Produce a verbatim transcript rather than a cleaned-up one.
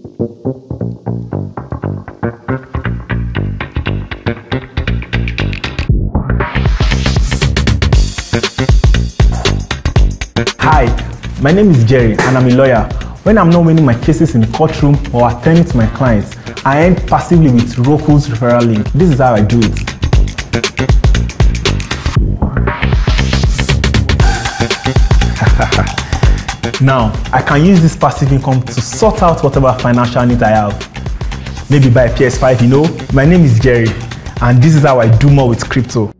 Hi, my name is Jerry and I'm a lawyer. When I'm not winning my cases in the courtroom or attending to my clients, I earn passively with Roqqu's referral link. This is how I do it. Now, I can use this passive income to sort out whatever financial needs I have. Maybe buy a P S five, you know. My name is Jerry and this is how I do more with crypto.